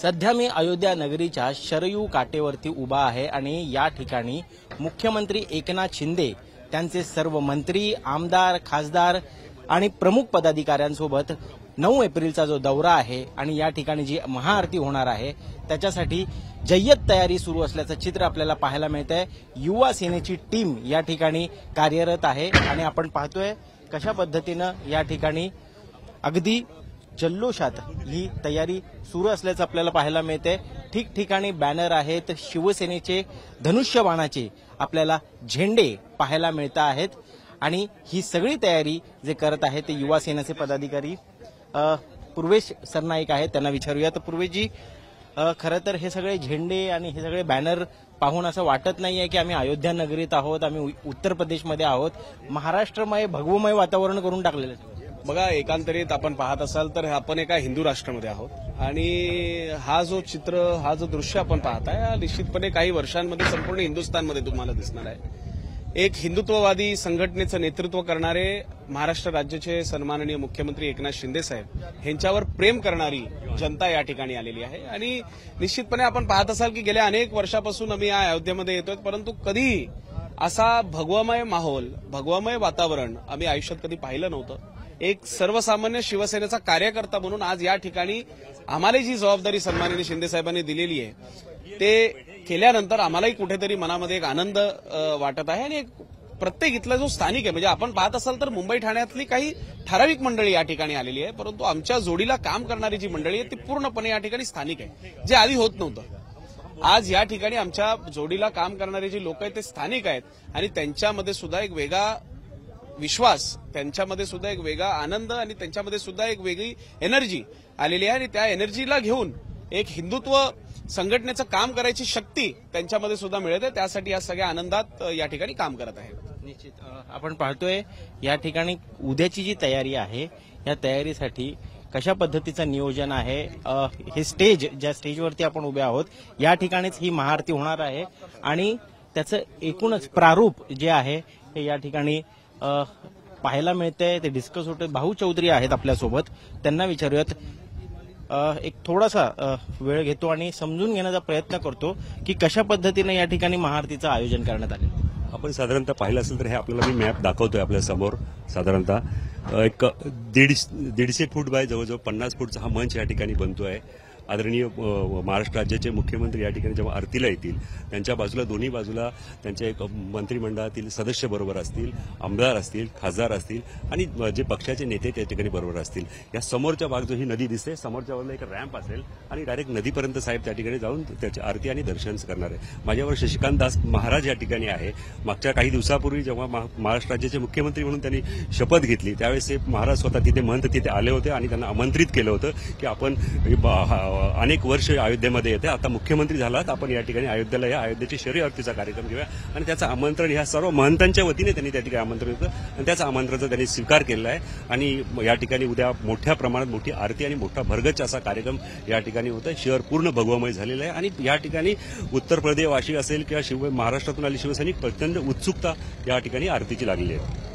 सध्या मी अयोध्या नगरीच्या शरयू काठेवरती उभा आहे आणि या ठिकाणी मुख्यमंत्री एकनाथ शिंदे त्यांचे सर्व मंत्री, आमदार, खासदार आणि प्रमुख पदाधिकाऱ्यांसोबत 9 एप्रिलचा जो दौरा आहे आणि या ठिकाणी जी महाआरती होणार आहे त्याच्यासाठी जय्यत तयारी सुरू असल्याचं चित्र आपल्याला पाहायला मिळतंय। युवा सेनेची टीम या ठिकाणी कार्यरत आहे आणि आपण पाहतोय कशा पद्धतीनं या ठिकाणी अगदी जल्लोषात ही तयारी सुरू असल्याचं आपल्याला पाहायला मिळते। ठिकठिकाणी बॅनर आहेत, शिवसेनेचे धनुष्यबाणाचे आपल्याला झेंडे पाहायला मिळत आहेत आणि ही सगळी तयारी जे करत आहेत ते युवा सेनेचे पदाधिकारी पूर्वेश सरनाईक आहेत। त्यांना विचारूया। तर पूर्वेशजी, खरं तर हे सगळे झेंडे आणि हे सगळे बॅनर पाहून असं वाटत नाहीये की आम्ही अयोध्या नगरीत आहोत, आम्ही उत्तर प्रदेशमध्ये आहोत। महाराष्ट्रमय भगवमय वातावरण करून टाकलेलं आहे। बघा, एकांतरित आपण पाहत असाल तर आपण एका हिंदू राष्ट्रामध्ये आहोत आणि हा जो दृश्य आपण पाहताय हा निश्चितपणे काही वर्षांमध्ये संपूर्ण हिंदुस्थानमध्ये तुम्हाला दिसणार आहे। एक हिंदुत्ववादी संघटनेचं नेतृत्व करणारे महाराष्ट्र राज्याचे सन्माननीय मुख्यमंत्री एकनाथ शिंदे साहेब यांच्यावर प्रेम करणारी जनता या ठिकाणी आलेली आहे आणि निश्चितपणे आपण पाहत असाल की गेल्या अनेक वर्षापासून आम्ही या अयोध्येमध्ये येतोय, परंतु कधी असा भगवामय माहोल, भगवामय वातावरण आम्ही आयुष्यात कधी पाहिलं नव्हतं। एक सर्वसामान्य शिवसेनेचा कार्यकर्ता म्हणून आज या ठिकाणी आम्हाला जी जबाबदारी सन्माननीय शिंदे साहेबांनी दिलेली आहे ते केल्यानंतर आम्हालाही कुठेतरी मनामध्ये एक आनंद वाटत आहे आणि एक प्रत्येक इथला जो स्थानिक आहे, म्हणजे आपण पाहत असाल तर मुंबई ठाण्यातली काही ठराविक मंडळी या ठिकाणी आलेली आहे, परंतु आमच्या जोडीला काम करणारी जी मंडळी आहे ती पूर्णपणे या ठिकाणी स्थानिक आहे, जे आधी होत नव्हतं। आज या ठिकाणी आमच्या जोडीला काम करणारे जे लोक आहेत ते स्थानिक आहेत आणि त्यांच्यामध्ये सुद्धा एक वेगळा विश्वास, त्यांच्यामध्ये सुद्धा एक वेगळा आनंद आणि त्यांच्यामध्ये सुद्धा एक वेगळी एनर्जी आलेली आहे आणि त्या एनर्जीला घेऊन एक हिंदुत्व संघटनेचं काम करायची शक्ती त्यांच्यामध्ये सुद्धा मिळते। त्यासाठी या सगळ्या आनंदात या ठिकाणी काम करत आहे। निश्चित आपण पाहतोय या ठिकाणी उद्याची जी तयारी आहे या तयारीसाठी कशा पद्धतीचं नियोजन आहे। हे स्टेज, ज्या स्टेजवरती आपण उभे आहोत या ठिकाणीच ही महाआरती होणार आहे आणि त्याचं एकूणच प्रारूप जे आहे हे या ठिकाणी पाहायला मिळतंय, ते डिस्कस होते। भाऊ चौधरी आहेत आपल्यासोबत, त्यांना विचारूयात। एक थोडासा वेळ घेतो आणि समजून घेण्याचा प्रयत्न करतो की कशा पद्धतीने या ठिकाणी महाआरतीचं आयोजन करण्यात आले। आपण साधारणतः पाहिलं असेल तर हे आपल्याला मी मॅप दाखवतोय आपल्या समोर। साधारणतः एक 150 फूट बाय जवळजवळ 50 फूटचा हा मंच या ठिकाणी बनतोय। आदरणीय महाराष्ट्र राज्याचे मुख्यमंत्री या ठिकाणी जेव्हा आरतीला येतील त्यांच्या बाजूला, दोन्ही बाजूला त्यांच्या एक मंत्रिमंडळातील सदस्य बरोबर असतील, आमदार असतील, खासदार असतील आणि जे पक्षाचे नेते त्या ठिकाणी बरोबर असतील। या समोरच्या बाजू ही नदी दिसते, समोरच्या बाजूला एक रॅम्प असेल आणि डायरेक्ट नदीपर्यंत साहेब त्या ठिकाणी जाऊन त्याची आरती आणि दर्शन करणार आहे। माझ्यावर शशिकांत दास महाराज या ठिकाणी आहे। मागच्या काही दिवसापूर्वी जेव्हा महाराष्ट्र राज्याचे मुख्यमंत्री म्हणून त्यांनी शपथ घेतली त्यावेळेस ते महाराज स्वतः तिथे महंत तिथे आले होते आणि त्यांना आमंत्रित केलं होतं की आपण अनेक वर्ष अयोध्येमध्ये येते, आता मुख्यमंत्री झालात, आपण या ठिकाणी अयोध्येला या, अयोध्येची शरयू आरतीचा कार्यक्रम घेऊया आणि त्याचं आमंत्रण ह्या सर्व महंतांच्या वतीने त्यांनी त्या ठिकाणी आमंत्रण होतं आणि त्याचा आमंत्रणाचा त्यांनी स्वीकार केलेला आहे आणि या ठिकाणी उद्या मोठ्या प्रमाणात मोठी आरती आणि मोठा भरगच्च असा कार्यक्रम या ठिकाणी होत आहे। शहर पूर्ण भगवमय झालेलं आहे आणि या ठिकाणी उत्तर प्रदेशवासी असेल किंवा महाराष्ट्रातून आलेली शिवसैनिक प्रचंड उत्सुकता या ठिकाणी आरतीची लागलेली आहे।